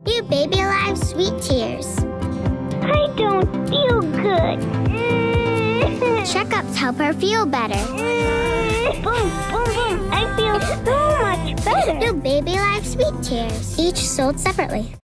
You Baby Alive Sweet Tears. I don't feel good. Checkups help her feel better. Boom, boom, boom. I feel so much better. You Baby Alive Sweet Tears. Each sold separately.